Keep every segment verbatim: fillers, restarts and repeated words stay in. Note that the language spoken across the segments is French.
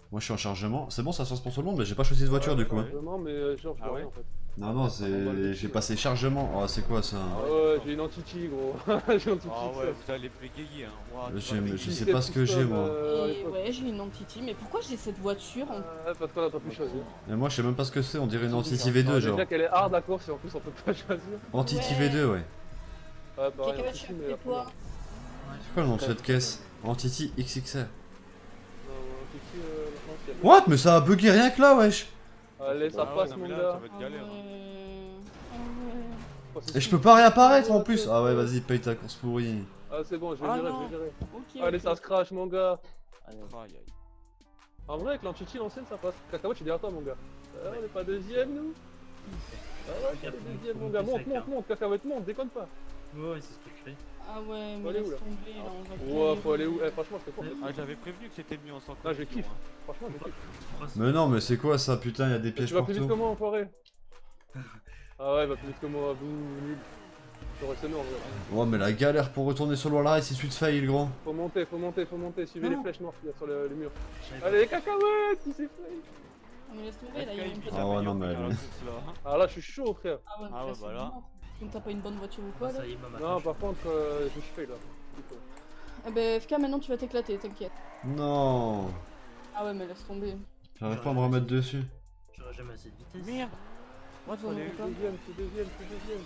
Moi je suis en chargement. C'est bon, ça se passe pour tout le monde, mais j'ai pas choisi de voiture du coup. Hein. Non, mais euh, genre, je Ah vois ouais rien en fait. Non, non, c'est. J'ai passé chargement. Oh, c'est quoi ça? Ah ouais, j'ai une anti-ti gros. J'ai une anti-ti. Ah ouais, vous allez bégayer hein. Wow, tu J'ai- vas Je bégayer. sais pas ce que j'ai moi. Et ouais, j'ai une Antiti, mais pourquoi j'ai cette voiture en... Ouais, parce qu'on a pas pu choisir. Et moi je sais même pas ce que c'est, on dirait une Antiti V deux genre. Déjà qu'elle est hard à course et en plus on peut pas choisir. Antiti Ouais. V deux, ouais. Ouais, pareil, Quelqu'un va Antiti, chercher mais la toi. première. C'est quoi le nom de cette caisse? Antiti X X R. Non, Antiti, euh, l'ancienne. What? Mais ça a bugué rien que là, wesh! Allez, ça Ah ouais, passe non, mon mais là, gars. ça va être galère. hein. Euh... Ah ouais. Oh, c'est Et je si. peux pas réapparaître en plus! Ah ouais, vas-y, paye ta course pourrie. Ah, c'est bon, je vais Ah gérer, non. je vais gérer. Ok. Allez, ok. ça se crache mon gars. Aïe, aïe. En vrai, avec l'Antiti, l'ancienne, ça passe. Cacahuète, je suis derrière toi mon gars. Ah, on est pas deuxième nous? Ah ouais, on est deuxième mon gars. Monte, monte, monte, Cacahuète, monte, déconne pas. Ouais, c'est ce que je fais. Ah ouais, Faut mais aller laisse où, là tomber, là, on va Ouais, plus faut aller où? Eh, franchement, je fais quoi? Ah, j'avais prévenu que c'était mieux en sans Ah, je condition, kiffe. hein. Franchement, je kiffe. Mais non, mais c'est quoi ça, putain, y'a des Tu pièges vas plus vite que partout. moi, enfoiré. Ah ouais, il va plus vite que moi, bouh, nul. J'aurais semé en vrai. Ouais, mais la galère pour retourner sur le wall ride, c'est suite fail, grand. Faut monter, faut monter, faut monter. Suivez Non. les flèches noires qu'il y a sur le, le mur. J'avais Allez, les cacahuètes, qui s'est fait. Ah, mais laisse tomber, là, il y a Sky, une il petite... Ah ouais, non, mais- s'améliore dans la course, là, hein. Ah là, je suis chaud, frère. Ah ouais, Ah ouais, là, c'est voilà. mort. Donc t'as pas une bonne voiture ou pas. quoi, là? Ça y est, maman. Non, par contre, euh, je suis fait là. Ah bah F K, maintenant tu vas t'éclater, t'inquiète. Non. Ah ouais, mais laisse tomber. J'arrive pas à me remettre dessus. J'aurais jamais assez de vitesse. Merde. Moi, Bon, fallait. d'accord. Deuxième, c'est deuxième, c'est deuxième.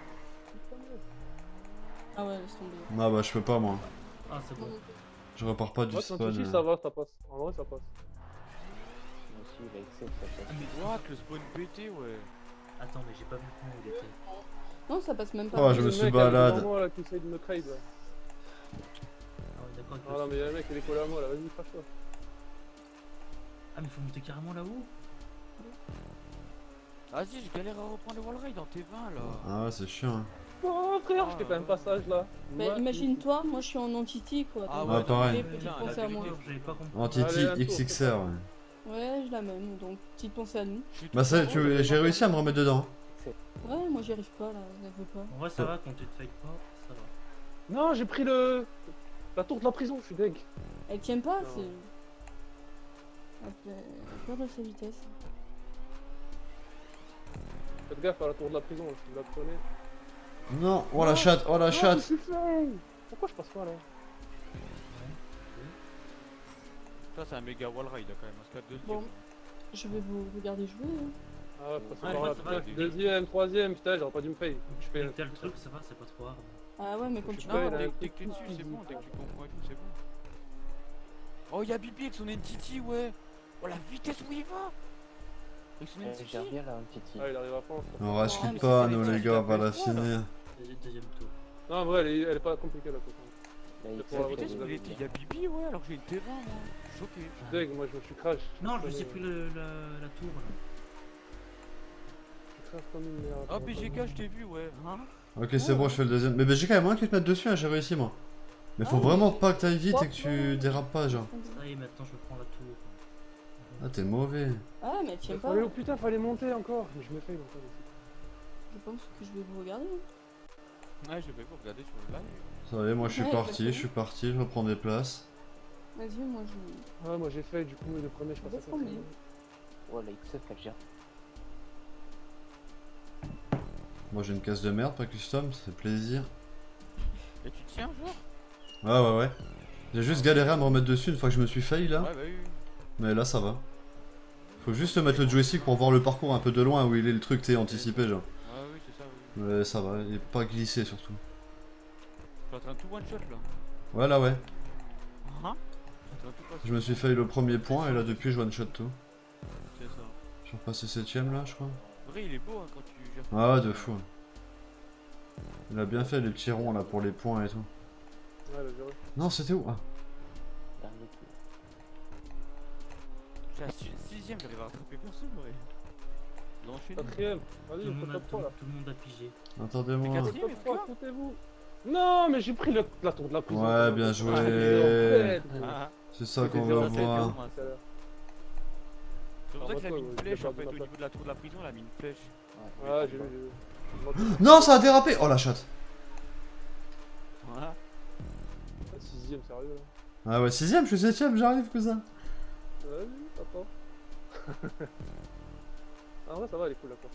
Ah ouais, laisse tomber. Ah bah, je peux pas, moi. Ah, c'est bon. Je repars pas du Moi, spawn. Santucci, euh. ça va, ça passe. En vrai, ça passe. Ah, mais what, le spawn pété, ouais. Attends, mais j'ai pas vu comment il était. Non, ça passe même pas. Oh, je Le me mec, suis là, balade. devant moi, là, qui essaye de me trade, là. Ah, ouais, d'accord. Ah non, mais y'a le mec, il est collé à moi, là. Vas-y, crache-toi. Ah, mais faut monter carrément là-haut. Vas-y, je galère à reprendre le wall ride dans T vingt, là. Ah ouais, c'est chiant. Hein. Oh, frère, je fais pas un passage, là. Bah Moi, imagine-toi, moi je suis en Antiti quoi. Ah donc, ouais, euh, pareil. petite Putain, pensée la à moi. vérité, J'avais pas compris. Antiti Allez, un tour, X X R, ouais. Ouais, je la même, donc petite pensée à nous. Je suis Bah, tout ça, en haut, tu... j'avais j'ai pas réussi à me remettre dedans. Ouais, moi j'y arrive pas là, je veux pas. En vrai, ça va quand tu te fais pas. Ça va. Non, j'ai pris le. La tour de la prison, je suis deg. Elle tient pas, Non. c'est. Elle fait peur de sa vitesse. Faites gaffe à la tour de la prison, si vous la prenez. Non, oh la chatte, oh la Non, je chatte. suis fait. Pourquoi je passe pas là? Ça, c'est un méga wall ride, là, quand même. Parce que Bon. Je vais vous regarder jouer. Hein. Ah, ouais, passez Ouais, par ouais, là, ça va, putain. des- Deuxième, troisième, putain, j'aurais pas dû me payer. Je fais. Mais t'as le truc, ça va, c'est pas trop hard. Ah ouais, mais quand tu Ouais, vas. il a Non, un dès, truc dès que t'es tout dessus, c'est easy. bon. Dès que tu comprends et tout, c'est bon. Oh, y'a Bibi avec son entity, ouais. Oh, la vitesse où il va. Avec son entity. J'aime bien là, un petit Ah, il arrive à France. On Ah, rage mais pas, c'est nous les les petits gars, on va qui la tapent froid, là. finir. Deuxi- Deuxième tour. Non, en vrai, elle est, elle est pas compliquée la course. La C'est X pour La la F, vitesse vitesse où il était, y'a Bibi, ouais. Alors que j'ai une T vingt, moi. Je suis choqué. Je suis deg, moi je me suis crash. Non, je me suis pris le, la, la tour là. Je crash comme une merde. Oh, B G K, je t'ai vu, ouais. Hein? Ok, c'est bon, je fais le deuxième. Mais B G K, il y a moyen que tu te mettes dessus, hein, j'ai réussi moi. Mais faut Ah, vraiment mais- pas que t'ailles vite et que tu dérapes pas, genre. Ça y est, maintenant je prends la tour. Ah, t'es mauvais. Ah, mais elle tient pas. Fallait, oh putain, fallait monter encore. Mais je me fais encore. Je pense que je vais vous regarder. Ouais, je vais vous regarder sur le live. Ça y est, moi je suis Ouais, parti, exactement. je suis parti, je reprends des places. Vas-y, moi je. Ah, moi j'ai fait, du coup, le premier, je passe à Laisse tomber. Ouais, la X F, elle gère. Moi j'ai une caisse de merde, pas custom, ça fait plaisir. Et tu tiens, genre? Ouais, ouais, ouais. J'ai juste galéré à me remettre dessus une fois que je me suis fail là. Ouais, bah oui. oui. Mais là ça va. Faut juste mettre le joystick pour voir le parcours un peu de loin où il est le truc, t'es anticipé, genre. Ouais, oui, c'est ça, oui. Mais ça va, il est pas glissé surtout. Je suis en train de tout one shot là. Voilà, ouais. Hein? Je suis en train de tout passer. Je me suis fail le premier point et là depuis je one shot tout. C'est ça. Je suis repassé septième là, je crois. Vrai, il est beau hein, quand tu gères. Ah ouais, de fou. Il a bien fait les petits ronds là pour les points et tout. Ouais, elle a géré. Non, c'était où? Ah. Dernier tour. Je suis à si- sixième, j'arrive à rattraper personne, ouais. L'enchaîner. Quatrième. Tout Vas-y, le on fait monde a, top tout, trois là. tout le monde a pigé. Attendez-moi. Mais quatrième, Top mais trois, frère. foutez-vous. Non, mais j'ai pris le- la tour de la prison. Ouais, bien Ah, joué. mais Ah, C'est ça qu'on C'était veut zéro sept, voir. moi, tout à l'heure. c'est pour ça qu'il a mis une Ouais, flèche j'ai en fait, perdu au ma niveau de la tour de la prison, il a mis une flèche. Ouais, j'ai vu, j'ai vu. Non, ça a dérapé. Oh la chatte. Voilà. Sixième, sérieux là. Ah ouais, sixième, je suis septième, j'arrive cousin. Ouais, Oh. Ah ouais, ça va, elle est cool la course.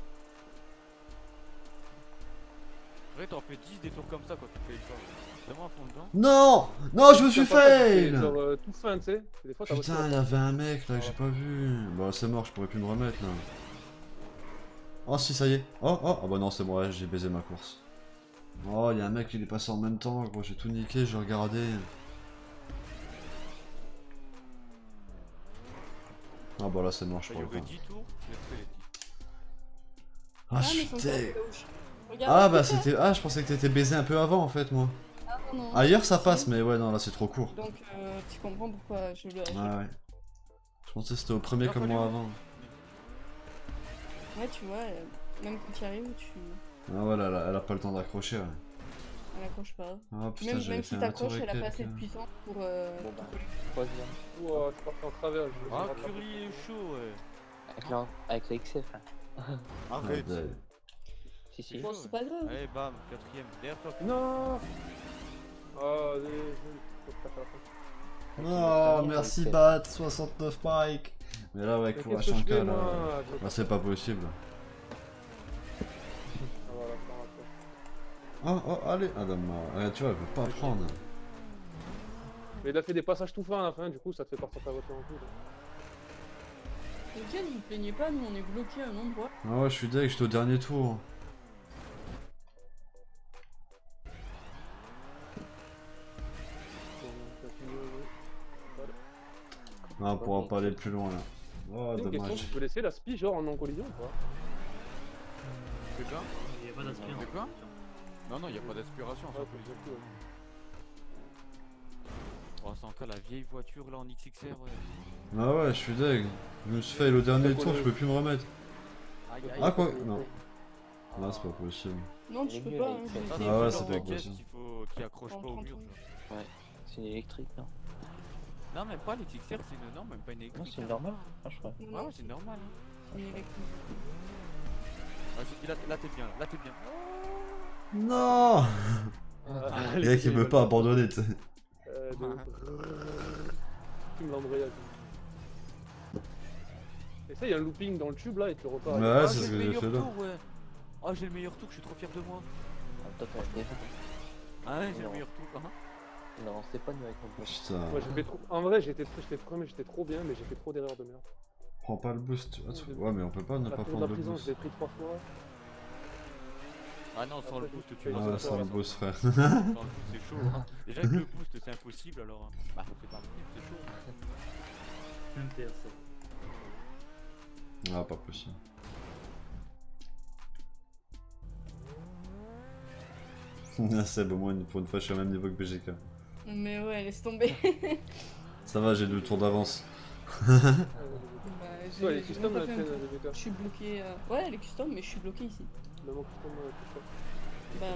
En vrai, t'en fais dix des tours comme ça quand tu fais l'effort. Vraiment à fond dedans. Non, non, je me suis T'as pas fait, fail. genre euh, tout fin, tu sais. Des fois, t'as Putain, il y avait un mec là que j'ai pas vu. Bah c'est mort, je pourrais plus me remettre là. Oh si, ça y est. Oh, oh, ah bah non, c'est bon, ouais, j'ai baisé ma course. Oh, il y a un mec qui est passé en même temps, gros, j'ai tout niqué, j'ai regardé. Ah bah là c'est mort, je Il y pourrais aurait pas. dix tours, je vais te faire les dix. Ah, je mais suis son deg. corps, gauche. Regarde, Ah bah putain. c'était... Ah, je pensais que t'étais baisé un peu avant en fait, moi. Ah, non, non. Ailleurs ça Si. passe, mais ouais, non, là c'est trop court. Donc, euh, tu comprends pourquoi je le. Ouais, ouais. Je pensais que c'était au premier Non, comme pas moi du avant. Ouais, tu vois, euh, même quand tu y arrives, tu. Ah ouais, là, là, elle a pas le temps d'accrocher, ouais. Elle accroche pas. Ah putain, Même, j'avais même fait si un t'accroches, tour et elle a pas assez quelques. de puissance pour. Euh, Bon bah, te coller. troisième. Ouah, je suis parti en travers. je- je Ah, regarde la Curly est chaud, ouais. Avec la, avec la X F là. Arrête. Ah, deg. Si, si. Bon, c'est pas grave. Allez, bam, quatrième, derrière toi. course. Non. Ah, désolé. Faut que je fasse la fin. Oh, merci Bat, soixante-neuf Mike. Mais là, ouais, Mais pour qu'est-ce que je H un K, fais, là... moi Je- Bah, c'est pas possible. Ah, voilà, ça va, ça va. Oh, oh, allez. Ah, non, mais, tu vois, elle veut pas prendre. Mais il a fait des passages tout fins à la fin, du coup, ça te fait partir ta voiture en plus. Nickel, vous plaignez pas, nous on est bloqué à un endroit. Ah ouais, je suis deg, j'étais au dernier tour. Ah, on pourra pas aller plus loin, là. Oh, Une question, dommage. tu peux laisser la spi genre en non-collision ou pas? C'est quoi Il n'y a pas d'aspirant. C'est quoi Non, non, il a pas d'aspiration, ça Ouais, peut c'est les tout, ouais. Oh, c'est encore la vieille voiture là en X X R, ouais. Ah ouais, je suis deg. Je me suis fait au dernier tour, je peux plus me remettre. Aïe, aïe, Ah, quoi aïe. Non. Là, c'est pas possible. Non, tu Elle est peux mieux, pas. la Hein, X F. j'ai- Ah, Ah c'est ouais, le ça genre doit de caisse possible. qu'il faut... qui accroche pas au trente, mur. trente, genre. C'est une électrique, non? Non, même pas l'X X R, c'est une... Non, même pas une Non, électrique. c'est une normale, hein, je crois. Ouais, Non, ouais, c'est normal. Hein. c'est une électrique. Ah, c'est- là, là t'es bien, là t'es bien. Non. Ah, Le gars qui veut pas abandonner, tu sais. Euh, de... Tu me l'embrayage. Et ça, il y a un looping dans le tube là et tu repars. Ouais, Ah, c'est j'ai ce le que j'ai meilleur fait là. tour, ouais. Oh, j'ai le meilleur tour, je suis trop fier de moi. Ah, toi, t'as des Ah ouais, j'ai le Non. meilleur tour. Hein. Non, c'est pas nous avec mon pote. Putain. Moi, j'ai fait trop... En vrai, j'étais j'étais premier, j'étais trop bien, mais j'ai fait trop d'erreurs de merde. Prends pas le boost. tu vois, tu- Ouais, mais on peut pas ne La pas tour de prendre la le prison, je boost. l'ai pris trois fois. Ah non, sans le boost, tu Ouais, vas Ah, pas sans le faire. boost, frère. Sans le boost, c'est chaud. Hein. Déjà que le boost, c'est impossible alors. hein. Bah, c'est pas impossible, c'est chaud. M T R C. Ah, pas possible. Ah, c'est bon, moi, pour une fois, je suis au même niveau que B G K. Mais ouais, laisse tomber. Ça va, j'ai deux tours d'avance. Bah, j'ai- Ouais, les j'ai custom même là, pas tu fait un sais, tour. les gars. Je suis bloqué. euh, Ouais, les custom, mais je suis bloqué ici. Même en custom, euh, tout ça. Bah,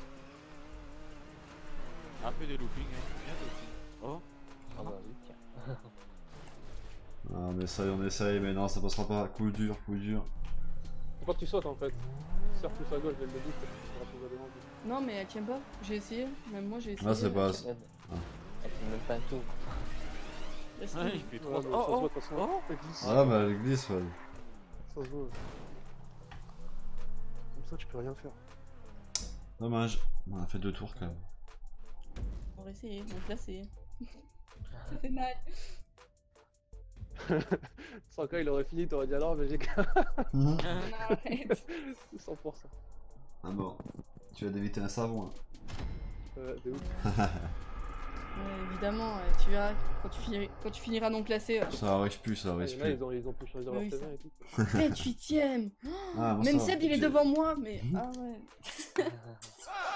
Un peu de looping, hein. Bien aussi. Oh, Ah bah oui, tiens. Ah, on essaye, on essaye, mais non, ça passera pas. Coup dur, coup dur. Faut pas que tu sautes en fait. Serre plus à gauche dès le début, parce que tu seras plus à devant. non, mais elle tient pas. J'ai essayé. Même moi, j'ai essayé. Ah, c'est elle pas- tient- Elle elle fait même pas un tour. Laisse ouais, tomber. il fait Ouais, trop. mais ça se Oh, voit oh, de toute façon. oh. Ça glisse. Ah, bah, elle glisse, ouais. Ça se voit. Comme ça, tu peux rien faire. Dommage. On a fait deux tours quand même. On va essayer. Donc là, c'est. Ça fait mal. Sans cas, il aurait fini, t'aurais dit alors, mais j'ai Non, arrête. cent pour cent. Ah bon. Tu vas d'éviter un savon. Hein. Euh, de ouf. Ouais, évidemment, euh, tu verras quand tu, finiras, quand tu finiras non classé. euh, Ça arrive plus, ça Ah, arrive il y en a, plus. ils ont, ils ont pu choisir leur Oui, T V ça- et tout. vingt-huitième. Ah, moi, Même ça va. Seb, il est J'ai- devant moi, mais. Ah ouais.